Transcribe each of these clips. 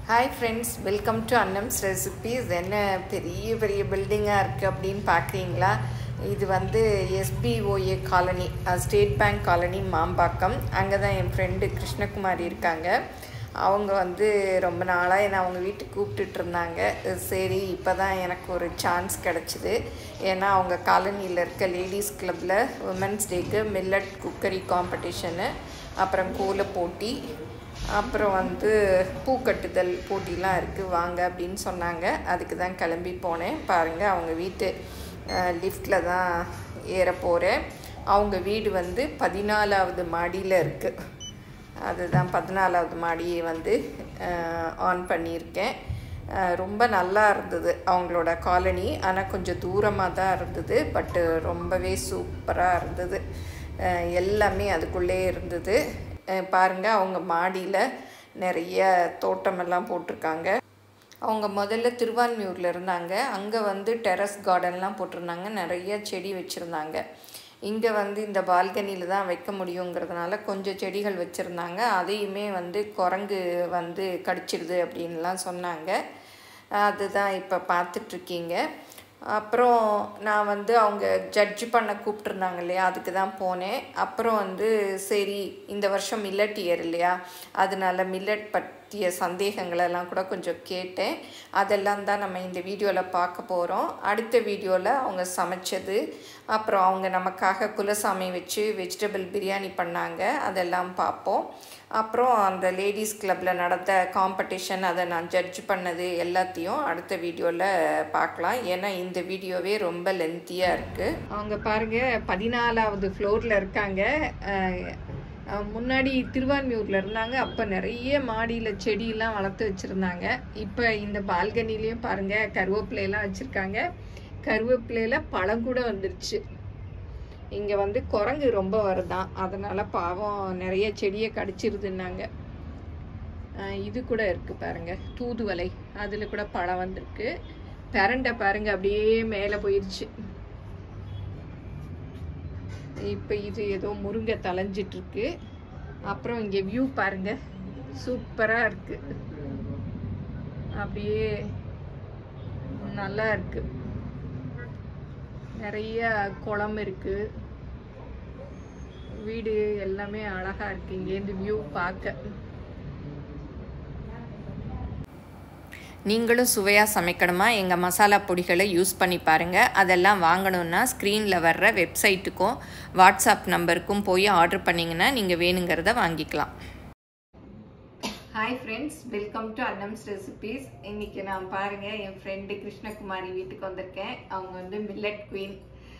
Hi friends, welcome to Annam's Recipes. என்ன பெரிய பெரிய பில்டிங்காக இருக்குது அப்படின்னு பார்க்குறீங்களா? இது வந்து SBOA colony, state bank colony Mambakkam. அங்கே தான் என் ஃப்ரெண்டு கிருஷ்ணகுமாரி இருக்காங்க. அவங்க வந்து ரொம்ப நாளாக என்னை அவங்க வீட்டுக்கு கூப்பிட்டுட்டு இருந்தாங்க. சரி, இப்போ தான் எனக்கு ஒரு சான்ஸ் கிடச்சிது. ஏன்னா அவங்க காலனியில் இருக்க லேடிஸ் கிளப்பில் உமன்ஸ் டேக்கு மில்லட் குக்கரி காம்படிஷனு, அப்புறம் கோல போட்டி, அப்புறம் வந்து பூக்கட்டுதல் போட்டிலாம் இருக்குது, வாங்க அப்படின்னு சொன்னாங்க. அதுக்கு தான் கிளம்பி போனேன். பாருங்கள், அவங்க வீட்டு லிஃப்டில் தான் ஏற போகிறேன். அவங்க வீடு வந்து 14வது மாடியில் இருக்குது. அதுதான் 14வது மாடியை வந்து ஆன் பண்ணியிருக்கேன். ரொம்ப நல்லா இருந்தது அவங்களோட காலனி. ஆனால் கொஞ்சம் தூரமாக தான் இருந்தது, பட்டு ரொம்பவே சூப்பராக இருந்தது. எல்லாமே அதுக்குள்ளே இருந்தது. பாருங்கள், அவங்க மாடியில் நிறைய தோட்டமெல்லாம் போட்டிருக்காங்க. அவங்க முதல்ல திருவான்மியூரில் இருந்தாங்க. அங்கே வந்து டெரஸ் கார்டன்லாம் போட்டிருந்தாங்க, நிறைய செடி வச்சுருந்தாங்க. இங்கே வந்து இந்த பால்கனியில் தான் வைக்க முடியுங்கிறதுனால கொஞ்சம் செடிகள் வச்சுருந்தாங்க. அதையுமே வந்து குரங்கு வந்து கடிச்சிடுது அப்படின்லாம் சொன்னாங்க. அதுதான் இப்போ பார்த்துட்ருக்கீங்க. அப்புறம் நான் வந்து அவங்க ஜட்ஜ் பண்ண கூப்பிட்ருந்தாங்க இல்லையா, அதுக்கு தான் போனேன். அப்புறம் வந்து சரி, இந்த வருஷம் மில்லட் இயர் இல்லையா, அதனால மில்லட் பற்றிய சந்தேகங்களெல்லாம் கூட கொஞ்சம் கேட்டேன். அதெல்லாம் தான் நம்ம இந்த வீடியோவில் பார்க்க போகிறோம். அடுத்த வீடியோவில் அவங்க சமைச்சது, அப்புறம் அவங்க நமக்காக குலசாமி வச்சு வெஜிடபிள் பிரியாணி பண்ணாங்க, அதெல்லாம் பார்ப்போம். அப்புறம் அந்த லேடிஸ் கிளப்பில் நடந்த காம்படிஷன், அதை நான் ஜட்ஜ் பண்ணது எல்லாத்தையும் அடுத்த வீடியோவில் பார்க்கலாம். ஏன்னா இந்த வீடியோவே ரொம்ப லென்த்தியாக இருக்குது. அவங்க பாருங்கள், 14வது ஃப்ளோரில் இருக்காங்க. முன்னாடி திருவான்மியூரில் இருந்தாங்க. அப்போ நிறைய மாடியில் செடியெல்லாம் வளர்த்து வச்சுருந்தாங்க. இப்போ இந்த பால்கனிலையும் பாருங்கள், கருவேப்பிலையெல்லாம் வச்சுருக்காங்க. கருவேப்பிலையில் பழம் கூட வந்துருச்சு. இங்கே வந்து குரங்கு ரொம்ப வருதான், அதனால் பாவம் நிறைய செடியை கடிச்சிருதுன்னாங்க. இது கூட இருக்குது பாருங்கள், தூதுவளை, அதில் கூட பழம் வந்திருக்கு. பிரண்டை பாருங்கள், அப்படியே மேலே போயிடுச்சு. இப்போ இது ஏதோ முருங்கை தலைஞ்சிட்ருக்கு. அப்புறம் இங்கே வியூ பாருங்கள், சூப்பராக இருக்குது. அப்படியே நல்லா இருக்குது. நிறைய குளம் இருக்குது, வீடு எல்லாமே அழகாக இருக்குது. இங்கேருந்து வியூ பார்க்க. நீங்களும் சுவையாக சமைக்கணுமா? எங்கள் மசாலா பொடிகளை யூஸ் பண்ணி பாருங்கள். அதெல்லாம் வாங்கணுன்னா ஸ்க்ரீனில் வர்ற வெப்சைட்டுக்கும் வாட்ஸ்அப் நம்பருக்கும் போய் ஆர்டர் பண்ணிங்கன்னா நீங்கள் வேணுங்கிறத வாங்கிக்கலாம். Hi friends, welcome to Annam's recipes. இன்றைக்கி நான் பாருங்கள், என் ஃப்ரெண்டு கிருஷ்ணகுமாரி வீட்டுக்கு வந்திருக்கேன். அவங்க வந்து மில்லட் குவீன்.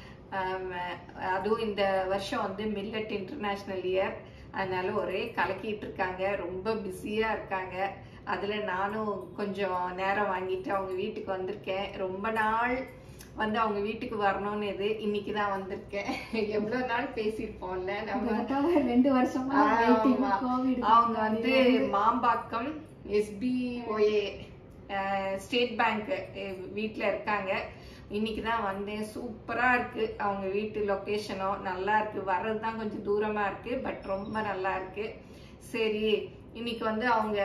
அதுவும் இந்த வருஷம் வந்து மில்லட் இன்டர்நேஷ்னல் இயர், அதனால ஒரே கலக்கிட்டு இருக்காங்க, ரொம்ப பிஸியாக இருக்காங்க. அதில் நானும் கொஞ்சம் நேரம் வாங்கிட்டு அவங்க வீட்டுக்கு வந்திருக்கேன். ரொம்ப நாள் வந்து அவங்க வீட்டுக்கு வரணும்னு இன்னைக்கு தான் வந்திருக்கேன். எவ்வளோ நாள் பேசியிருப்போம்ல நம்ம, 2 வருஷமா. அவங்க வந்து மாம்பாக்கம் SBOA ஸ்டேட் பேங்க் வீட்டில் இருக்காங்க. இன்னைக்கு தான் வந்தேன். சூப்பராக இருக்குது அவங்க வீட்டு லொக்கேஷனும், நல்லா இருக்குது. வர்றது தான் கொஞ்சம் தூரமாக இருக்குது, பட் ரொம்ப நல்லா இருக்குது. சரி, இன்னைக்கு வந்து அவங்க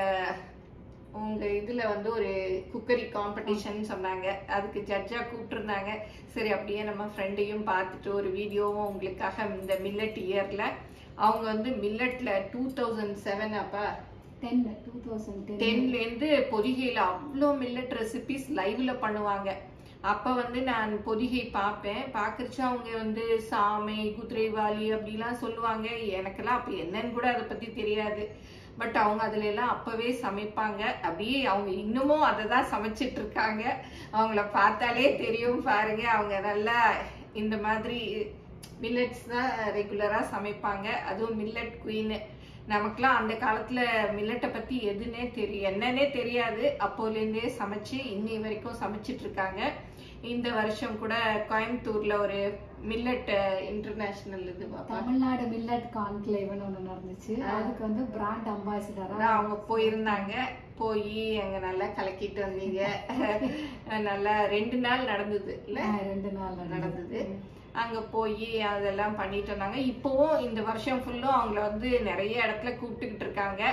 இதில் வந்து ஒரு குக்கரி காம்படிஷன் சொன்னாங்க, அதுக்கு ஜட்ஜாக கூப்பிட்டுருந்தாங்க. சரி, அப்படியே நம்ம ஃப்ரெண்டையும் பார்த்துட்டு ஒரு வீடியோவும் உங்களுக்காக. இந்த மில்லட் இயரில் அவங்க வந்து மில்லட்டில் 2007 அப்போ 10லேருந்து பொதிகையில் அவ்வளோ மில்லட் ரெசிபிஸ் லைவில் பண்ணுவாங்க. அப்போ வந்து நான் பொதிகை பார்க்குறச்சு அவங்க வந்து சாமை, குதிரைவாலி அப்படிலாம் சொல்லுவாங்க. எனக்கெல்லாம் அப்போ என்னன்னு கூட அதை பற்றி தெரியாது. பட் அவங்க அதுல எல்லாம் அப்பவே சமைப்பாங்க. அப்படியே அவங்க இன்னமும் அதை தான் சமைச்சிட்டு இருக்காங்க. அவங்கள பார்த்தாலே தெரியும் பாருங்க, அவங்க நல்லா இந்த மாதிரி மில்லட்ஸ் தான் ரெகுலராக சமைப்பாங்க. அதுவும் மில்லட் குவீன். நமக்குலாம் அந்த காலத்தில் மில்லட்டை பற்றி என்னன்னே தெரியாது. அப்போலேருந்தே சமைச்சு இன்னி வரைக்கும் சமைச்சிட்டு இருக்காங்க. இந்த வருஷம் கூட கோயம்புத்தூர்ல ஒரு மில்லட் இன்டர்நேஷனல் தமிழ்நாடு மில்லட் கான்க்ளேவ்னு ஒன்று நடந்துச்சு. அதுக்கு வந்து பிராண்ட் அம்பாசிடரா அவங்க போயிருந்தாங்க. போய் அங்க நல்லா கலக்கிட்டு வந்தீங்க. நல்லா 2 நாள் நடந்தது இல்ல? 2 நாள் நடந்தது. அங்க போய் அதெல்லாம் பண்ணிட்டு வந்தாங்க. இப்போவும் இந்த வருஷம் ஃபுல்லும் அவங்கள வந்து நிறைய இடத்துல கூப்பிட்டுக்கிட்டு இருக்காங்க.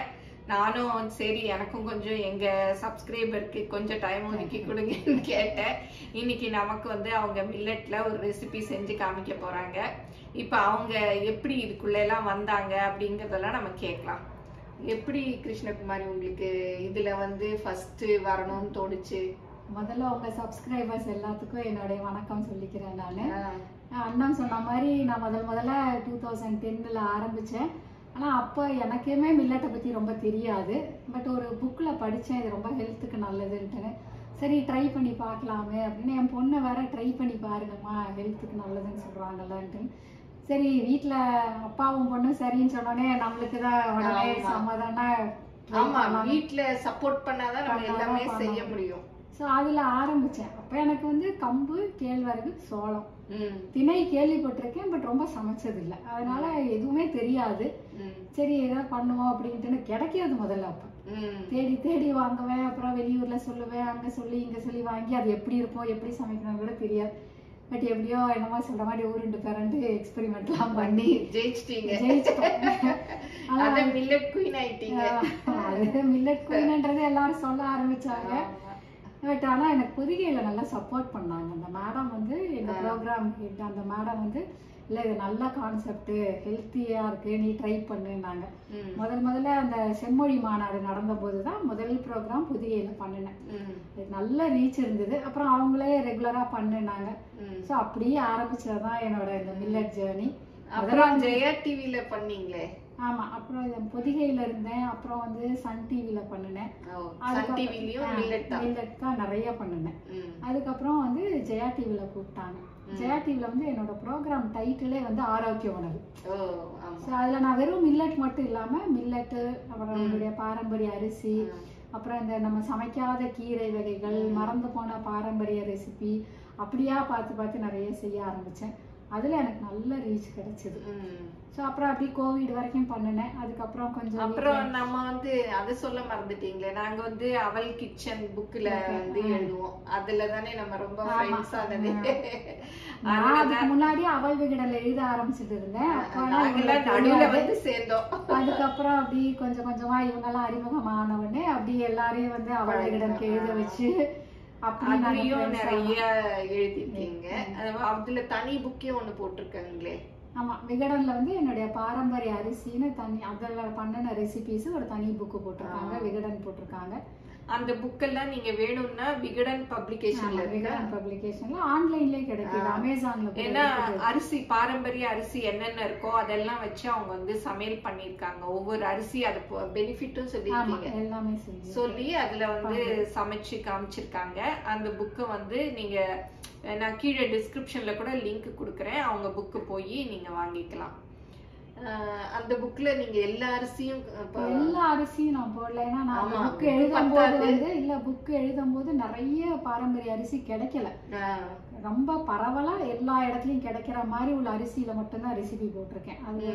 நானும் சரி எனக்கும் கொஞ்சம் எங்க சப்ஸ்கிரைபருக்கு கொஞ்சம் டைம் ஒதுக்கி கொடுங்கன்னு கேட்டேன். இன்னைக்கு நமக்கு வந்து அவங்க மில்லட்ல ஒரு ரெசிபி செஞ்சு காமிக்க போறாங்க. இப்ப அவங்க எப்படி இதுக்குள்ள எல்லாம் வந்தாங்க அப்படிங்கறதெல்லாம் நம்ம கேட்கலாம். எப்படி கிருஷ்ணகுமாரி உங்களுக்கு இதுல வந்து ஃபர்ஸ்ட் வரணும்னு தோணுச்சு? முதல்ல உங்க சப்ஸ்கிரைபர்ஸ் எல்லாத்துக்கும் என்னுடைய வணக்கம் சொல்லிக்கிறேன். நான் அண்ணன் சொன்ன மாதிரி நான் முதல்ல 2010ல் ஆரம்பிச்சேன். ஆனால் அப்போ எனக்குமே மில்லட்டை பற்றி ரொம்ப தெரியாது. பட் ஒரு புக்கில் படித்தேன் இது ரொம்ப ஹெல்த்துக்கு நல்லதுன்ட்டுன்னு. சரி ட்ரை பண்ணி பார்க்கலாமே அப்படின்னு என் பொண்ணை வேற ட்ரை பண்ணி பாருங்கம்மா ஹெல்த்துக்கு நல்லதுன்னு சொல்கிறாங்கல்லன்ட்டு. சரி வீட்டில் அப்பாவும் பொண்ணும் சரின்னு சொன்னோடனே நம்மளுக்கு தான் உடனே சமாதானம். வீட்டில் சப்போர்ட் பண்ணாதான் நம்ம எல்லாமே செய்ய முடியும். ஸோ அதில் ஆரம்பித்தேன். அப்போ எனக்கு வந்து கம்பு, கேழ்வரகு, சோளம், திணை கேள்விப்பட்டிருக்கேன். பட் ரொம்ப சமைச்சதில்லை, அதனால எதுவுமே தெரியாது. சரி ஏதாவது பண்ணுவோம் அப்படின்ட்டு கிடைக்காது. முதல்ல அப்போ தேடி தேடி வாங்குவேன். அப்புறம் வெளியூர்ல சொல்லுவேன், அங்கே சொல்லி இங்கே சொல்லி வாங்கி அது எப்படி இருக்கும் எப்படி சமைக்கணும் கூட தெரியாது. பட் எப்படியோ என்னமோ சொல்ற மாதிரி ஊருண்டு பிறண்டு எக்ஸ்பெரிமெண்ட்லாம் பண்ணி ஜெயிச்சிட்டோம். மில்லட் குயின் ஆயிட்டீங்க. அது மில்லட் குயின்ன்றது எல்லாரும் சொல்ல ஆரம்பிச்சாங்க. பட் ஆனால் எனக்கு பொதிகையில் நல்லா சப்போர்ட் பண்ணாங்க. அந்த மேடம் வந்து எங்கள் ப்ரோக்ராம் ஹெட், அந்த மேடம் வந்து இல்லை இது நல்ல கான்செப்ட், ஹெல்த்தியாக இருக்கு, நீ ட்ரை பண்ணுன்னாங்க. முதல்ல அந்த செம்மொழி மாநாடு நடந்த போது தான் முதல் ப்ரோக்ராம் பொதிகையில் பண்ணினேன். நல்ல ரீச் இருந்தது. அப்புறம் அவங்களே ரெகுலராக பண்ணினாங்க. ஸோ அப்படியே ஆரம்பிச்சதுதான் என்னோட இந்த மில்லட் ஜேர்னி. அப்புறம் ஜெயா டிவில பண்ணீங்களே? ஆமா, அப்புறம் பொதிகையில இருந்தேன். அப்புறம் வந்து சன் டிவில பண்ணினேன். மில்லட் தான் நிறைய பண்ணினேன். அதுக்கப்புறம் வந்து ஜெயா டிவில கூப்பிட்டாங்க. ஜெயா டிவில வந்து என்னோட ப்ரோக்ராம் டைட்டிலே வந்து ஆரோக்கிய உணவு. ஸோ அதுல நான் வெறும் மில்லட் மட்டும் இல்லாம மில்லட்டு, அப்புறம் நம்மளுடைய பாரம்பரிய அரிசி, அப்புறம் இந்த நம்ம சமைக்காத கீரை வகைகள், மறந்து போன பாரம்பரிய ரெசிபி அப்படியா பார்த்து பார்த்து நிறைய செய்ய ஆரம்பிச்சேன். அதுல எனக்கு நல்ல ரீச் கிடைச்சது. ஸோ அப்புறம் அப்படி கோவிட் வரைக்கும் பண்ணினேன். அதுக்கப்புறம் கொஞ்சம் அப்புறம் நம்ம வந்து அதை சொல்ல மறந்துட்டீங்களே, நாங்க வந்து அவள் கிச்சன் புக்ல வந்து எழுதுவோம். அதுல தானே நம்ம ரொம்ப ஃபேமஸ் ஆனது. அதுக்கு முன்னாடி அவள் விகடன்ல எழுத ஆரம்பிச்சுட்டு இருந்தேன். வந்து சேர்ந்தோம். அதுக்கப்புறம் அப்படி கொஞ்சம் கொஞ்சமா இவங்கெல்லாம் அறிமுகமானவனே அப்படி எல்லாரையும் வந்து அவள் விகடனுக்கு எழுத வச்சு அப்படியும் நிறைய எழுதிருக்கீங்க. அதுல தனி புக்கே ஒண்ணு போட்டிருக்காங்களே? ஆமா, விகடன்ல வந்து என்னுடைய பாரம்பரிய அரிசின்னு தனி அதுல பண்ணின ரெசிபிஸ் ஒரு தனி புக்கு போட்டிருக்காங்க, விகடன் போட்டிருக்காங்க. அந்த புக்கெல்லாம் நீங்க வேணும்னா விகடன் பப்ளிகேஷன்ல ஆன்லைன்லயே கிடைக்குது, அமேசான்ல. ஏன்னா அரிசி, பாரம்பரிய அரிசி என்னென்ன இருக்கோ அதெல்லாம் வச்சு அவங்க வந்து சமையல் பண்ணிருக்காங்க. ஒவ்வொரு அரிசி அது பெனிஃபிட்டும் சொல்லிருக்கீங்க, எல்லாமே சொல்லி அதுல வந்து சமைச்சு காமிச்சிருக்காங்க. அந்த புக்கை வந்து நீங்க நான் கீழே டிஸ்கிரிப்ஷன்ல கூட லிங்க் கொடுக்குறேன், அவங்க புக்கு போய் நீங்க வாங்கிக்கலாம். அந்த புக்ல நீங்க எல்லா அரிசியும் நான் போடல. ஏன்னா நான் புக் எழுதும் போது வந்து புக் எழுதும் போது நிறைய பாரம்பரிய அரிசி கிடைக்கல. ரொம்ப பரவலா எல்லா இடத்துலயும் கிடைக்கிற மாதிரி உள்ள அரிசியில மட்டும்தான் ரெசிபி போட்டிருக்கேன். அது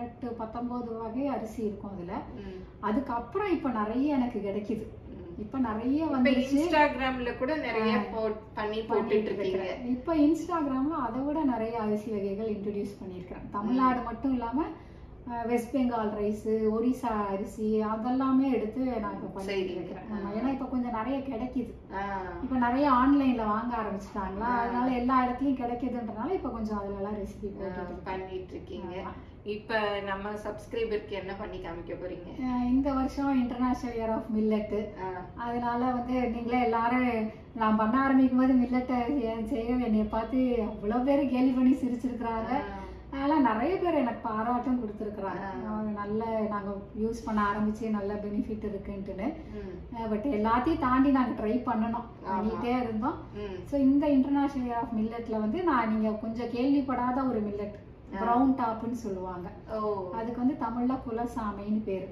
18-19 வகை அரிசி இருக்கும் அதுல. அதுக்கப்புறம் இப்ப நிறைய எனக்கு கிடைக்குது. இப்ப நிறைய வந்து இன்ஸ்டாகிராம்ல கூட நிறைய பண்ணி போட்டுட்டு இருக்கீங்க. இப்ப இன்ஸ்டாகிராம்ல அதை விட நிறைய அரிசி வகைகள் இன்ட்ரோடியூஸ் பண்ணிருக்கேன். தமிழ்நாடு மட்டும் இல்லாம வெஸ்ட் பெங்கால் ரைஸ், ஒரிசா அரிசி அதெல்லாமே எடுத்து நான் இப்ப பண்ணிட்டு இருக்கிறேன். ஏன்னா இப்ப கொஞ்சம் நிறைய கிடைக்குது. இப்ப நிறைய ஆன்லைன்ல வாங்க ஆரம்பிச்சுட்டாங்களா, அதனால எல்லா இடத்துலயும் கிடைக்குதுன்றனால இப்ப கொஞ்சம் அதுல எல்லாம் ரெசிபி போட்டு பண்ணிட்டு இருக்கீங்க. இப்ப நம்ம சப்ஸ்கிரைபருக்கு என்ன பண்ணி காமிக்க போறீங்க? இந்த வருஷம் இன்டர்நேஷனல் இயர் ஆஃப் மில்லட். அதனால வந்து நீங்களே எல்லாரும் நான் பண்ண ஆரம்பிக்கும் போது மில்லட்டை செய்ய என்னைய பார்த்து அவ்வளவு பேரு கேலி பண்ணி சிரிச்சிருக்கிறாங்க. அதெல்லாம் நிறைய பேர் எனக்கு பாராட்டும் கொடுத்துருக்குறாங்க. நல்ல நாங்கள் யூஸ் பண்ண ஆரம்பிச்சு நல்ல பெனிஃபிட் இருக்குன்ட்டுன்னு. பட் எல்லாத்தையும் தாண்டி நாங்கள் ட்ரை பண்ணிட்டே இருந்தோம். ஸோ இந்த இன்டர்நேஷனல் இயர் ஆஃப் மில்லட்ல வந்து நான் நீங்கள் கொஞ்சம் கேள்விப்படாத ஒரு மில்லட், ப்ரௌன் டாப்னு சொல்லுவாங்க. அதுக்கு வந்து தமிழ்ல குலசாமைன்னு பேரு.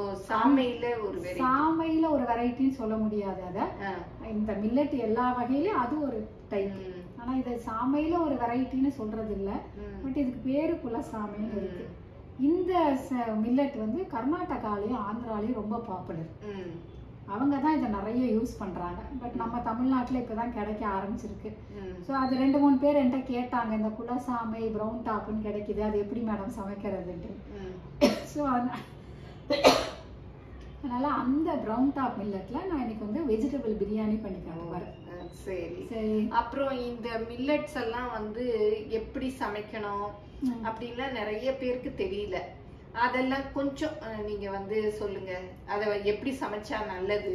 சாமையில ஒரு வெரைட்டின்னு சொல்ல முடியாது. அத இந்த மில்லட் எல்லா வகையிலயும் அது ஒரு டைப். ஆனா இத சாமையில ஒரு வெரைட்டின்னு சொல்றது இல்ல. பட் இதுக்கு பேரு குலசாமைன்னு இருக்கு. இந்த மில்லட் வந்து கர்நாடகாலயும் ஆந்திராலயும் ரொம்ப பாப்புலர். அவங்க தான் இதை நிறைய யூஸ் பண்றாங்க. பட் நம்ம தமிழ்நாட்டுல இப்பதான் கிடைக்க ஆரம்பிச்சிருக்கு. ஸோ அது 2-3 பேர் என்கிட்ட கேட்டாங்க, இந்த குலசாமை ப்ரௌன் டாப்னு கிடைக்குது, அது எப்படி மேடம் சமைக்கிறதுன்ட்டு. ஸோ அதனால அந்த ப்ரௌன் டாப் மில்லட்ல நான் இன்னைக்கு வந்து வெஜிடபிள் பிரியாணி பண்ணி காட்டுறேன். சரி சரி. அப்புறம் இந்த மில்லட்ஸ் எல்லாம் வந்து எப்படி சமைக்கணும் அப்படின்னா நிறைய பேருக்கு தெரியல. அதெல்லாம் கொஞ்சம் நீங்க வந்து சொல்லுங்க. அத எப்படி சமைச்சா நல்லது,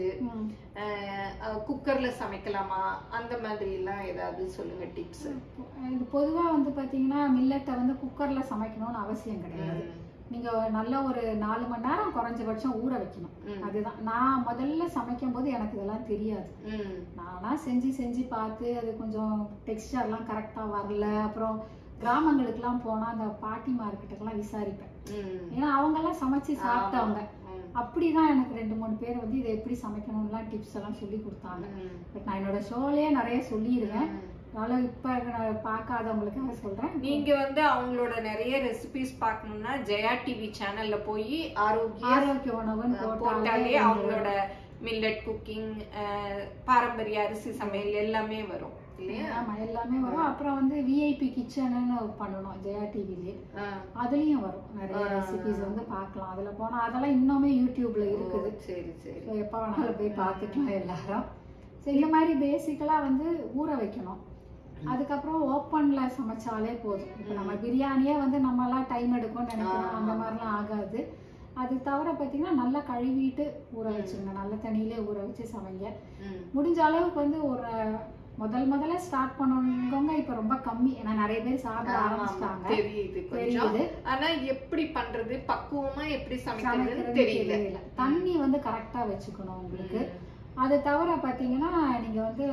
குக்கர்ல சமைக்கலாமா, அந்த மாதிரி எல்லாம் ஏதாவது சொல்லுங்க டிப்ஸ். இது பொதுவா வந்து பாத்தீங்கன்னா மில்லட்டை வந்து குக்கர்ல சமைக்கணும்னு அவசியம் கிடையாது. நீங்க நல்ல ஒரு 4 மணி நேரம் குறைஞ்சபட்சம் ஊற வைக்கணும். அதுதான் நான் முதல்ல சமைக்கும் போது எனக்கு இதெல்லாம் தெரியாது. நானா செஞ்சு பார்த்து அது கொஞ்சம் டெக்ஸ்டர்லாம் கரெக்டா வரல. அப்புறம் கிராமங்களுக்குலாம் போனா அந்த பாட்டி மார்க்கெட்டுக்கெல்லாம் விசாரிப்பேன். ஏன்னா அவங்க எல்லாம் சமைச்சு சாப்பிட்டவங்க. அப்படிதான் எனக்கு 2-3 பேர் வந்து இதை எப்படி சமைக்கணும்லாம் டிப்ஸ் எல்லாம் சொல்லி கொடுத்தாங்க. பட் நான் என்னோட ஷோலயே நிறைய சொல்லிடுவேன். அதனால இப்ப பார்க்காதவங்களுக்காக சொல்றேன். நீங்க வந்து அவங்களோட நிறைய ரெசிபிஸ் பார்க்கணும்னா ஜெயா டிவி சேனல்ல போய் ஆரோக்கிய உணவுன்னு போட்டாலே அவங்களோட மில்லட் குக்கிங், பாரம்பரிய அரிசி சமையல் எல்லாமே வரும். ஆமா எல்லாமே வரும். அப்புறம் வந்து விஐபி கிச்சன்னு பண்ணணும் ஜெயா டிவிலே, அதுலயும் வரும் நிறைய ரெசிபிஸ் வந்து பார்க்கலாம். அதுல போனா அதெல்லாம் இன்னுமே யூடியூப்ல இருக்குது. சரி சரி. எப்ப வேணாலும் போய் பார்த்துக்கலாம் எல்லாரும். சரி, இந்த மாதிரி பேசிக்கலா வந்து ஊற வைக்கணும். அதுக்கப்புறம் ஓப்பன்ல சமைச்சாலே போதும். இப்ப நம்ம பிரியாணியே வந்து நம்ம எல்லாம் டைம் எடுக்கும்னு நினைக்கிறோம், அந்த மாதிரிலாம் ஆகாது. அது தவிர பாத்தீங்கன்னா நல்லா கழுவிட்டு ஊற வச்சுருங்க. நல்ல தண்ணியிலே ஊற வச்சு சமைங்க. முடிஞ்ச அளவுக்கு வந்து ஒரு முதல்ல ஸ்டார்ட் பண்ணவங்க இப்ப ரொம்ப கம்மி. ஏன்னா நிறைய பேர் சாப்பிட ஆரம்பிச்சிட்டாங்க. தெரியுது. ஆனா எப்படி பண்றது, பக்குவமா எப்படி சமைக்கிறது தெரியல. தண்ணி வந்து கரெக்டா வச்சுக்கணும் உங்களுக்கு. அது தவிர பாத்தீங்கன்னா நீங்க வந்து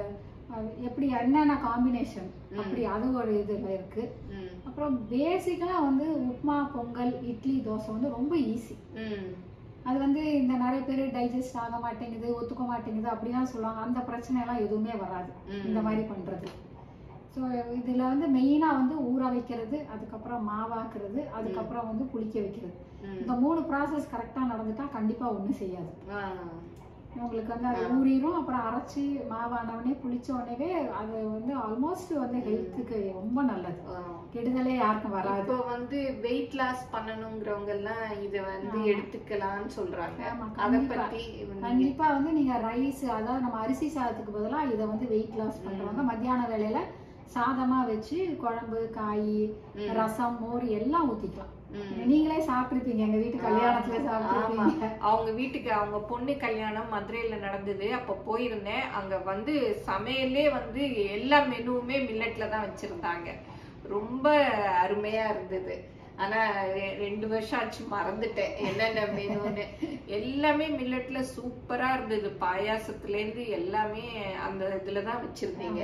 எப்படி என்னென்ன காம்பினேஷன் அப்படி அது ஒரு இதுல இருக்கு. அப்புறம் பேசிக்கலா வந்து உப்புமா, பொங்கல், இட்லி, தோசை வந்து ரொம்ப ஈஸி. அது வந்து இந்த நிறைய பேர் டைஜஸ்ட் ஆக மாட்டேங்குது, ஒத்துக்க மாட்டேங்குது அப்படிலாம் சொல்லுவாங்க. அந்த பிரச்சனை எல்லாம் எதுவுமே வராது இந்த மாதிரி பண்றது. ஸோ இதுல வந்து மெயினா வந்து ஊற வைக்கிறது, அதுக்கப்புறம் மாவாக்குறது, அதுக்கப்புறம் வந்து புளிக்க வைக்கிறது. இந்த 3 ப்ராசஸ் கரெக்டா நடந்துட்டா கண்டிப்பா ஒண்ணும் செய்யாது. உங்களுக்கு வந்து அது ஊறிடும். அப்புறம் அரைச்சி மாவானவனே புளிச்ச உடனே அது வந்து ஆல்மோஸ்ட் வந்து ஹெல்த்துக்கு ரொம்ப நல்லது. கெடுதலே யாருக்கும் வராது. இப்போ வந்து வெயிட் லாஸ் பண்ணணுங்கிறவங்க எல்லாம் இதை வந்து எடுத்துக்கலாம்னு சொல்றாங்க. அதை பத்தி கண்டிப்பா வந்து நீங்க ரைஸ், அதாவது நம்ம அரிசி சாதத்துக்கு பதிலா இதை வந்து வெயிட் லாஸ் பண்றவங்க மத்தியான வேலையில சாதமா வச்சு குழம்பு, காய், ரசம், மோர் எல்லாம் ஊத்திக்கலாம். நீங்களே சாப்பிட்டுருப்பீங்க, எங்க வீட்டு கல்யாணத்துல சாப்பிட்டுருப்பீங்க. அவங்க வீட்டுக்கு அவங்க பொண்ணு கல்யாணம் மதுரையில நடந்தது. அப்ப போயிருந்தேன். அங்க வந்து சமையலே வந்து எல்லா மெனுவுமே மில்லட்ல தான் வச்சிருந்தாங்க. ரொம்ப அருமையா இருந்தது. ஆனா 2 வருஷம் ஆச்சு, மறந்துட்டேன் என்னென்ன மெனுன்னு. எல்லாமே மில்லட்ல சூப்பரா இருந்தது. பாயாசத்துல இருந்து எல்லாமே அந்த இதுலதான் வச்சிருந்தீங்க.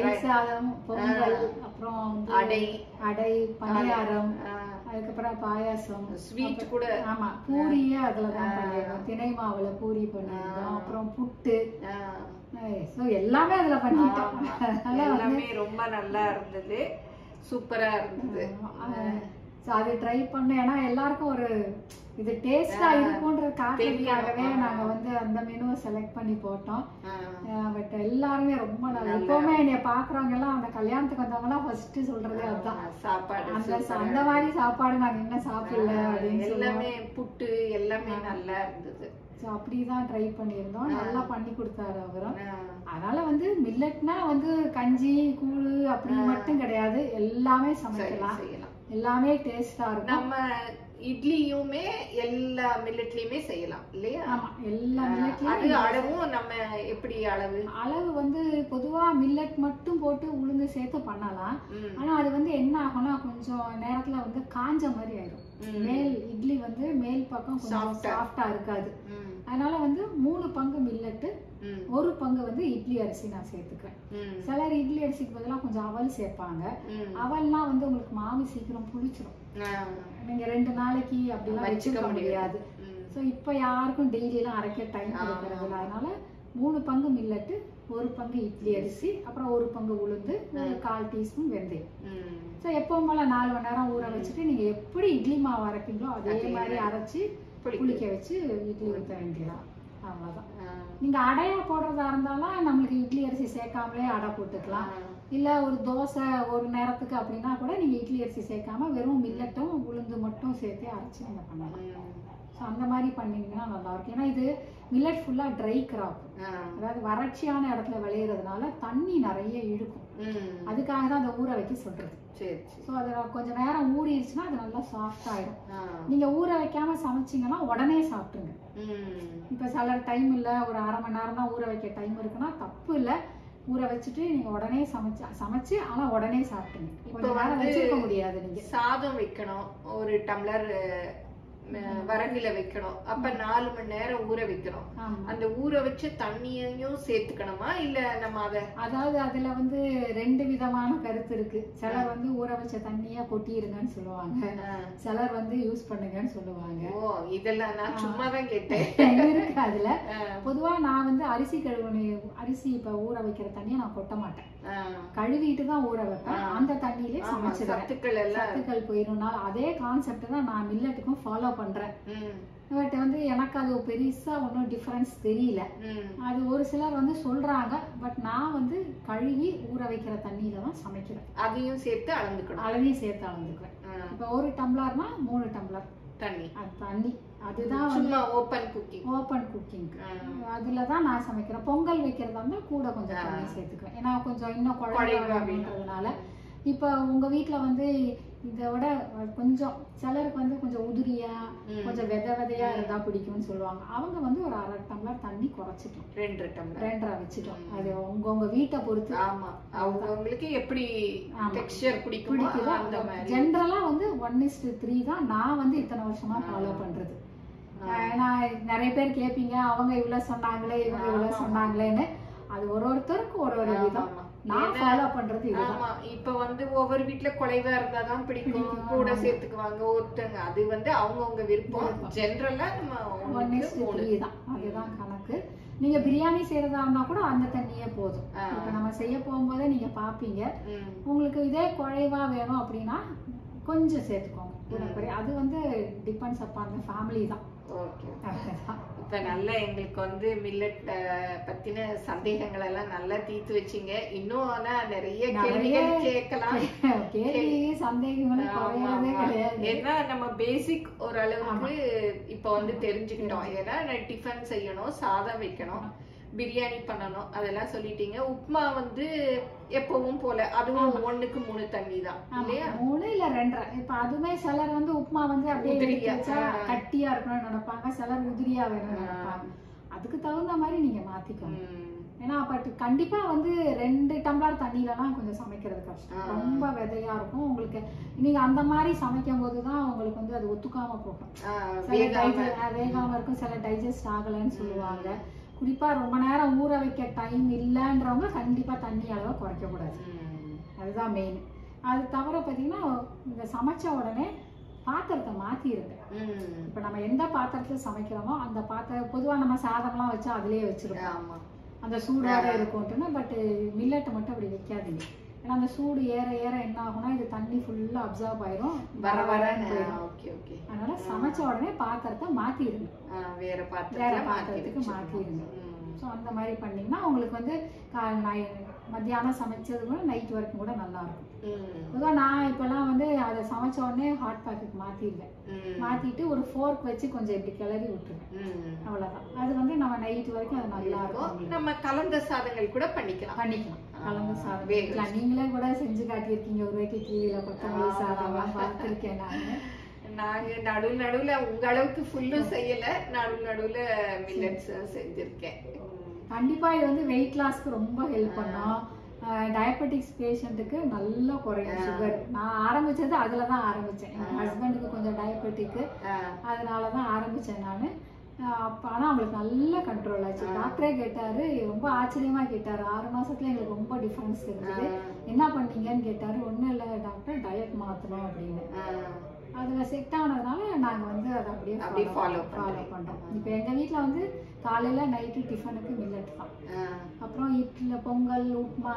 அப்புறம் அடை, பணியாரம், அதுக்கப்புறம் பாயாசம், ஸ்வீட் கூட. ஆமா, பூரியே அதுலதான் பண்ணிருந்தோம். திணை மாவுல பூரி பண்ணிருந்தோம். அப்புறம் புட்டு, எல்லாமே அதுல பண்ணிட்டோம். எல்லாமே ரொம்ப நல்லா இருந்தது, சூப்பரா இருந்தது. அது ட்ரை பண்ணேன். ஏன்னா எல்லாருக்கும் ஒரு இது டேஸ்டா இருக்கும்ன்ற காரணத்துக்காகவே நாங்க வந்து அந்த மெனுவை செலக்ட் பண்ணி போட்டோம். பட் எல்லாருமே ரொம்ப நல்லா, எப்பவுமே என்னைய பாக்குறவங்க எல்லாம் அந்த கல்யாணத்துக்கு வந்தவங்க எல்லாம் ஃபர்ஸ்ட் சொல்றதே அதுதான், சாப்பாடு. அந்த மாதிரி சாப்பாடு நாங்க என்ன சாப்பிடல அப்படின்னு எல்லாமே புட்டு எல்லாமே நல்லா இருந்தது. அப்படிதான் ட்ரை பண்ணியிருந்தோம். நல்லா பண்ணி கொடுத்தாரு அவரும். அதனால வந்து மில்லட்னா வந்து கஞ்சி, கூழ் அப்படி மட்டும் கிடையாது, எல்லாமே சமைக்கலாம், எல்லாமே டேஸ்டா இருக்கும். நம்ம இட்லியுமே எல்லா மில்லட்லயுமே செய்யலாம் இல்லையா? ஆமா, எல்லா மில்லட்லயும். அளவும் நம்ம எப்படி அளவு வந்து பொதுவா மில்லட் மட்டும் போட்டு உளுந்து சேர்த்து பண்ணலாம். ஆனா அது வந்து என்ன ஆகும்னா கொஞ்சம் நேரத்துல வந்து காஞ்ச மாதிரி ஆயிடும். மேல் இட்லி வந்து மேல் பக்கம் கொஞ்சம் சாஃப்டா இருக்காது. அதனால வந்து 3 பங்கு மில்லட்டு, 1 பங்கு வந்து இட்லி அரிசி நான் சேர்த்துக்கிறேன். சிலர் இட்லி அரிசிக்கு பதிலாக கொஞ்சம் அவல் சேர்ப்பாங்க. அவல்லாம் வந்து உங்களுக்கு மாவு சீக்கிரம் புளிச்சிடும். நீங்க 2 நாளைக்கு அப்படிலாம் வச்சுக்க முடியாது. ஸோ இப்போ யாருக்கும் டெய்லியெல்லாம் அரைக்க டைம் கொடுக்கறது இல்லை. அதனால 3 பங்கு மில்லட்டு, 1 பங்கு இட்லி அரிசி, அப்புறம் 1 பங்கு உளுந்து, 1/4 டீஸ்பூன் வெந்தயம். ஸோ எப்பவும் போல 4 மணி நேரம் ஊற வச்சுட்டு நீங்க எப்படி இட்லி மாவு அரைப்பீங்களோ அதே மாதிரி அரைச்சி புளிக்க வச்சு இட்லி ஊற்ற வேண்டியதான். அவ்வளோதான். நீங்க அடையா போடுறதா இருந்தாலும் நம்மளுக்கு இட்லி அரிசி சேர்க்காமலே அடை போட்டுக்கலாம். இல்லை ஒரு தோசை ஒரு நேரத்துக்கு அப்படின்னா கூட நீங்கள் இட்லி அரிசி சேர்க்காம வெறும் மில்லட்டும் உளுந்து மட்டும் சேர்த்து அரைச்சி நீங்கள் பண்ணலாம். ஸோ அந்த மாதிரி பண்ணிங்கன்னா நல்லாயிருக்கும். ஏன்னா இது மில்லட் ஃபுல்லாக ட்ரை கிராப், அதாவது வறட்சியான இடத்துல விளையிறதுனால தண்ணி நிறைய இழுக்கும். அதுக்காக தான் அந்த ஊற வைக்க சொல்கிறது. சரி. ஸோ அது கொஞ்சம் நேரம் ஊறிடுச்சுன்னா அது நல்லா சாஃப்ட் ஆகிடும். நீங்கள் ஊற வைக்காம சமைச்சிங்கன்னா உடனே சாப்பிட்ருங்க. இப்போ சில டைம் இல்லை, ஒரு அரை மணி நேரம் தான் ஊற வைக்க டைம் இருக்குன்னா தப்பு இல்லை, ஊற வச்சுட்டு நீங்க உடனே சமைச்சு ஆனா உடனே சாப்பிட்டுங்க. கொஞ்ச நேரம் வச்சிருக்க முடியாது. நீங்க சாதம் வைக்கணும், ஒரு டம்ளர் வரகுல வைக்கணும், அப்ப 4 மணி நேரம் ஊற வைக்கணும். அந்த ஊற வச்ச தண்ணியையும் சேர்த்துக்கணுமா இல்ல நம்ம அதாவது அதுல வந்து 2 விதமான கருத்து இருக்கு. சிலர் வந்து ஊற வச்ச தண்ணியா கொட்டிருங்கன்னு சொல்லுவாங்க, சிலர் வந்து யூஸ் பண்ணுங்கன்னு சொல்லுவாங்க. ஓ, இதெல்லாம் நான் சும்மா தான் கேட்டேன். இருக்கு அதுல. பொதுவா நான் வந்து அரிசி இப்ப ஊற வைக்கிற தண்ணியை நான் கொட்ட மாட்டேன், கழுவிட்டு தான் ஊற வைப்பேன். அந்த தண்ணியிலே சமைச்சிடுவேன், சத்துக்கள் போயிருந்தால். அதே கான்செப்ட் தான் நான் மில்லட்டுக்கும் ஃபாலோ பண்றேன். பட் வந்து எனக்கு அது பெருசா ஒன்றும் டிஃபரன்ஸ் தெரியல. அது ஒரு சிலர் வந்து சொல்றாங்க, பட் நான் வந்து கழுவி ஊற வைக்கிற தண்ணியில தான் சமைக்கிறேன். அதையும் சேர்த்து அளந்துக்கணும். அதையும் சேர்த்து அளந்துக்குவேன். இப்போ 1 டம்ளர்னா 3 டம்ளர் தண்ணி. அதுதான் ஓப்பன் குக்கிங். அதுல தான் நான் சமைக்கிறேன். பொங்கல் வைக்கிறதா இருந்தா கூட கொஞ்சம் தண்ணி சேர்த்துக்குவேன், ஏன்னா கொஞ்சம் இன்னும் குழம்புனால. இப்போ உங்க வீட்டுல வந்து இதை விட கொஞ்சம் சிலருக்கு வந்து கொஞ்சம் உதிரியா கொஞ்சம் விதையா இருந்தா பிடிக்கும்னு சொல்லுவாங்க. அவங்க வந்து ஒரு 1/2 டம்ளர் தண்ணி குறைச்சிட்டோம், 2.5 வச்சுட்டோம். அது உங்க வீட்டை பொறுத்து. ஆமா, அவங்களுக்கு எப்படி டெக்ஸ்சர் பிடிக்குதோ அந்த மாதிரி. ஜென்ரலா வந்து 1:3 தான் நான் வந்து இத்தனை வருஷமா ஃபாலோ பண்றது. நான் நிறைய பேர் கேட்பீங்க, அவங்க இவ்வளவு சொன்னாங்களே இவங்க இவ்வளவு சொன்னாங்களேன்னு. அது ஒருத்தருக்கு ஒரு விதம். நான் ஃபாலோ பண்றது இதுதான். இப்ப வந்து ஒவ்வொரு வீட்ல குறைவா இருந்தாதான் பிடிக்கும், கூட சேர்த்துக்குவாங்க ஒருத்தங்க. அது வந்து அவங்கவுங்க விருப்பம். ஜெனரலா நம்ம 1:3 தான், அதுதான் கணக்கு. நீங்க பிரியாணி செய்யறதா இருந்தா கூட அந்த தண்ணியே போதும். இப்ப நம்ம செய்ய போகும்போதே நீங்க பாப்பீங்க, உங்களுக்கு இதே குறைவா வேணும் அப்படின்னா கொஞ்சம் சேர்த்துக்கோங்க. அது வந்து டிபெண்ட்ஸ் அப்பான் தி ஃபேமிலி தான். இப்ப நல்ல எங்களுக்கு வந்து மில்லட் பத்தின சந்தேகங்கள் எல்லாம் நல்லா தீர்த்து வச்சீங்க. இன்னும் ஆனா நிறைய கேள்விகள் கேட்கலாம், ஏன்னா நம்ம பேசிக் ஓரளவுக்கு இப்ப வந்து தெரிஞ்சுக்கிட்டோம். ஏன்னா டிஃபன் செய்யணும், சாதம் வைக்கணும், பிரியாணி பண்ணணும், அதெல்லாம் சொல்லிட்டீங்க. உப்மா வந்து எப்பவும் போல அதுவும் 1:3 தண்ணி தான் இல்லையா? 3 இல்ல 2.5. இப்ப அதுமே சிலர் வந்து உப்மா வந்து அப்படியே கட்டியா இருக்கணும்னு நினைப்பாங்க, சிலர் உதிரியா வேணும்னு நினைப்பாங்க. அதுக்கு தகுந்த மாதிரி நீங்க மாத்திக்கோங்க. ஏன்னா பட் கண்டிப்பா வந்து 2 டம்ளர் தண்ணியிலலாம் கொஞ்சம் சமைக்கிறது கஷ்டம், ரொம்ப விதையா இருக்கும் உங்களுக்கு. நீங்க அந்த மாதிரி சமைக்கும் போதுதான் உங்களுக்கு வந்து அது ஒத்துக்காம போகும், வேகாம இருக்கும், சில டைஜஸ்ட் ஆகலைன்னு சொல்லுவாங்க. குறிப்பா ரொம்ப நேரம் ஊற வைக்க டைம் இல்லைன்றவங்க கண்டிப்பா தண்ணி அளவை குறைக்க கூடாது, அதுதான் மெயின். அது தவிர பாத்தீங்கன்னா இந்த சமைச்ச உடனே பாத்திரத்தை மாத்திருங்க. இப்ப நம்ம எந்த பாத்திரத்துல சமைக்கிறோமோ அந்த பாத்திரம், பொதுவா நம்ம சாதம்லாம் வச்சா அதுலயே வச்சிருக்கோம், அந்த சூடாக இருக்கும்ட்டுன்னு. பட் மில்லட்டை மட்டும் அப்படி வைக்காதீங்க. ஏன்னா அந்த சூடு ஏற ஏற என்ன ஆகும்னா இது தண்ணி ஃபுல்லா அப்சர்வ் ஆயிரும், வரன்னு போயிடும். அதனால சமைச்ச உடனே பாத்திரத்தை மாத்திடுங்க, வேற பாத்திரத்துக்கு மாத்திடுங்க. ஸோ அந்த மாதிரி பண்ணீங்கன்னா உங்களுக்கு வந்து மத்தியானம் சமைச்சது கூட நைட் வரைக்கும் கூட நல்லா இருக்கும். பொதுவாக நான் இப்பெல்லாம் வந்து அதை சமைச்ச உடனே ஹாட் பேக்குக்கு மாத்திடுவேன். மாத்திட்டு ஒரு ஃபோர்க் வச்சு கொஞ்சம் இப்படி கிளறி விட்டுருவேன், அவ்வளவுதான். அது வந்து நம்ம நைட் வரைக்கும் அது நல்லா இருக்கும். நம்ம கலந்த சாதங்கள் கூட பண்ணிக்கலாம். கலந்த சாதம் நீங்களே கூட செஞ்சு காட்டியிருக்கீங்க ஒரு வாட்டி டிவியில. கொத்தமல்லி சாதம் பார்த்துருக்கேன் நாங்க நடுவுல உங்க அளவுக்கு ஃபுல்லும் செய்யல, நடுவுல மில்லட்ஸ் செஞ்சிருக்கேன். கண்டிப்பா இது வந்து வெயிட் லாஸ்க்கு ரொம்ப ஹெல்ப் பண்ணும். டயபெட்டிக்ஸ் பேஷண்ட்டுக்கு நல்லா குறையும் சுகர். நான் ஆரம்பிச்சது அதுலதான் ஆரம்பிச்சேன். என் ஹஸ்பண்டுக்கு கொஞ்சம் டயபெட்டிக்கு, அதனாலதான் ஆரம்பிச்சேன் நானு. ஆனா அவங்களுக்கு நல்ல கண்ட்ரோல் ஆச்சு. டாக்டரே கேட்டாரு, ரொம்ப ஆச்சரியமா கேட்டாரு, 6 மாசத்துல எங்களுக்கு ரொம்ப டிஃபரன்ஸ் இருந்தது, என்ன பண்ணீங்கன்னு கேட்டாரு. ஒண்ணும் இல்ல டாக்டர், டயட் மாத்தணும் அப்படின்னு. அதுல செட் ஆனதுனால நாங்க வந்து அதை அப்படியே ஃபாலோ பண்றோம். இப்ப எங்க வீட்டுல வந்து காலையில நைட்டு டிஃபனுக்கு மில்லட் தான். அப்புறம் இட்லி, பொங்கல், உப்புமா,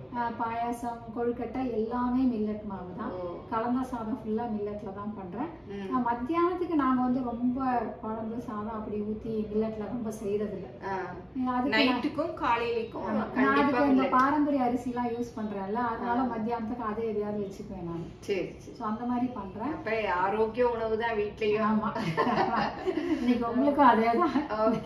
பாயாசம் கொழுக்கட்டை எல்லாமே மில்லட் மாவு தான். கலந்த சாதம் ஃபுல்லா மில்லட்ல தான் பண்றேன். மத்தியானத்துக்கு நாங்க வந்து ரொம்ப குழம்பு சாதம் அப்படி ஊத்தி மில்லட்ல ரொம்ப செய்யறது இல்ல. நைட்டுக்கும் காலையிலக்கும் அதுக்கு இந்த பாரம்பரிய அரிசி எல்லாம் யூஸ் பண்றேன்ல, அதனால மத்தியானத்துக்கு அதே எதையாவது வச்சுக்குவேன் நான். சரி, சோ அந்த மாதிரி பண்றேன். அப்ப ஆரோக்கிய உணவு தான் வீட்லயும். ஆமா, இன்னைக்கு உங்களுக்கும் அதேதான்.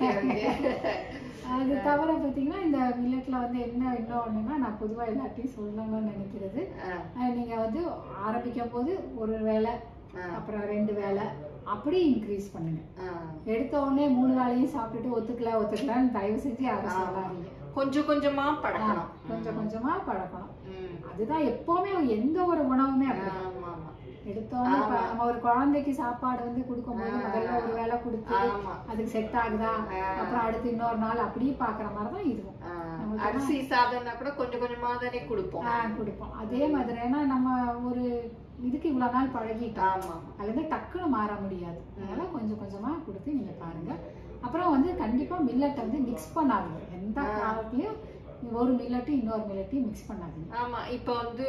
அது தவிர பாத்தீங்கன்னா இந்த மில்லட்ல வந்து என்ன இன்னொன்னா நான் பொதுவா எல்லாத்தையும் சொல்லணும்னு நினைக்கிறது, நீங்க வந்து ஆரம்பிக்கும் போது ஒரு வேளை, அப்புறம் 2 வேளை அப்படி இன்க்ரீஸ் பண்ணுங்க. எடுத்த உடனே 3 வேளையும் சாப்பிட்டுட்டு ஒத்துக்கலான்னு தயவு செஞ்சு யாரும் சொல்லாதீங்க. கொஞ்சம் கொஞ்சமா பழக்கணும். கொஞ்சம் கொஞ்சமா பழக்கணும். அதுதான் எப்பவுமே எந்த ஒரு உணவுமே அப்படி. எடுத்தோன்னு நம்ம ஒரு குழந்தைக்கு சாப்பாடு வந்து கொடுக்கும்போது முதல்ல ஒரு வேளை கொடுத்து அதுக்கு செட் ஆகுதா, அப்புறம் அடுத்து இன்னொரு நாள் அப்படியே பாக்குற மாதிரிதான் இதுவும். அரிசி சாதம்னா கூட கொஞ்சம் கொஞ்சமா தானே கொடுப்போம். அதே மாதிரி ஏன்னா நம்ம ஒரு இதுக்கு இவ்வளவு நாள் பழகிட்டோம், அதுல டக்குன்னு மாற முடியாது. அதனால கொஞ்சம் கொஞ்சமா கொடுத்து நீங்க பாருங்க. அப்புறம் வந்து கண்டிப்பா மில்லட்டை வந்து மிக்ஸ் பண்ணாதீங்க. எந்த காலத்துலயும் ஒரு மில்லட்டும் இன்னொரு மில்லட்டையும் மிக்ஸ் பண்ணாதீங்க. ஆமா, இப்ப வந்து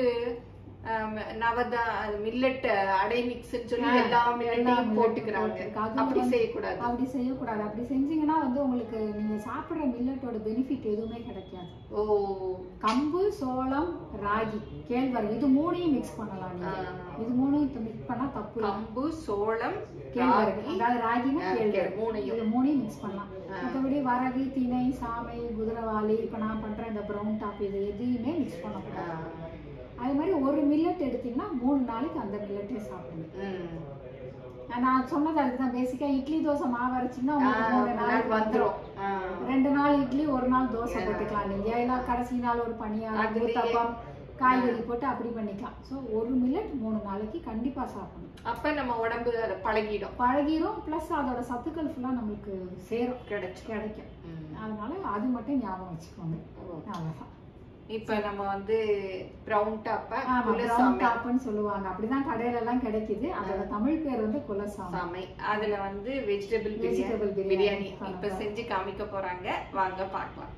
நவதா மில்லட் அடை மிக்ஸ் சொல்லி எல்லா மில்லட்டையும் போட்டுக்கிறாங்க. அப்படி செய்யக்கூடாது. அப்படி செஞ்சீங்கன்னா வந்து உங்களுக்கு நீங்க சாப்பிடுற மில்லட்டோட பெனிஃபிட் எதுவுமே கிடைக்காது. கம்பு, சோளம், ராகி, கேழ்வரகு இது 3ஐயும் மிக்ஸ் பண்ணலாம். நீங்க இது 3ஐயும் மிக்ஸ் பண்ணா தப்பு. கம்பு, சோளம், கேழ்வரகு, அதாவது ராகினா கேழ்வரகு, இது 3ஐயும் மிக்ஸ் பண்ணலாம். மற்றபடி வரகு, திணை, சாமை, குதிரைவாளி, இப்ப நான் பண்ற இந்த ப்ரௌன் டாப் இது எதையுமே மிக்ஸ் பண்ணக்கூடாது. அது மாதிரி ஒரு மில்லட் எடுத்தீங்கன்னா 3 நாளைக்கு அந்த மில்லட்டே சாப்பிடுங்க. நான் சொன்னது அதுதான். பேசிக்கா இட்லி தோசை மாவு அரைச்சிங்கன்னா உங்களுக்கு 3 நாளைக்கு வந்துடும். 2 நாள் இட்லி, 1 நாள் தோசை போட்டுக்கலாம் நீங்க. இல்ல கடைசி நாள் ஒரு பனியாரம், ஊத்தப்பம், காய்கறி போட்டு அப்படி பண்ணிக்கலாம். ஸோ ஒரு மில்லட் 3 நாளைக்கு கண்டிப்பா சாப்பிடணும். அப்ப நம்ம உடம்பு அதை பழகிடும். பிளஸ் அதோட சத்துக்கள் ஃபுல்லா நம்மளுக்கு கிடைக்கும். அதனால அது மட்டும் ஞாபகம் வச்சுக்கோங்க. அவ்வளவுதான். இப்ப நம்ம வந்து ப்ரௌன் டாப்னு சொல்லுவாங்க. அப்படிதான் கடையில எல்லாம் கிடைக்குது. அதோட தமிழ் பேர் வந்து குலசாமை. அதுல வந்து வெஜிடபிள் பிரியாணி இப்ப செஞ்சு காமிக்க போறாங்க. வாங்க பார்க்கலாம்.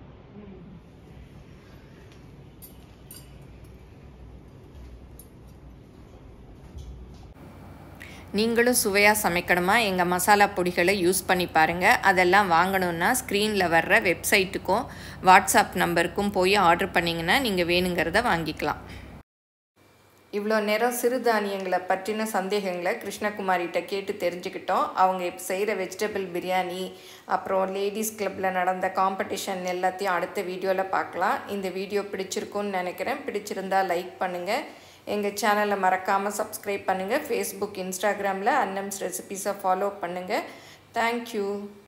நீங்களும் சுவையாக சமைக்கணுமா? எங்கள் மசாலா பொடிகளை யூஸ் பண்ணி பாருங்கள். அதெல்லாம் வாங்கணுன்னா ஸ்க்ரீனில் வர்ற வெப்சைட்டுக்கும் வாட்ஸ்அப் நம்பருக்கும் போய் ஆர்டர் பண்ணிங்கன்னா நீங்கள் வேணுங்கிறத வாங்கிக்கலாம். இவ்வளோ நேரம் சிறுதானியங்களை பற்றின சந்தேகங்களை கிருஷ்ணகுமாரிகிட்ட கேட்டு தெரிஞ்சுக்கிட்டோம். அவங்க இப்போ செய்கிற வெஜிடபிள் பிரியாணி, அப்புறம் லேடிஸ் கிளப்பில் நடந்த காம்படிஷன் எல்லாத்தையும் அடுத்த வீடியோவில் பார்க்கலாம். இந்த வீடியோ பிடிச்சிருக்குன்னு நினைக்கிறேன். பிடிச்சிருந்தா லைக் பண்ணுங்கள். எங்கள் சேனலை மறக்காமல் சப்ஸ்கிரைப் பண்ணுங்கள். ஃபேஸ்புக், இன்ஸ்டாகிராமில் அன்னம்ஸ் ரெசிபீஸை ஃபாலோ பண்ணுங்கள். தேங்க்யூ.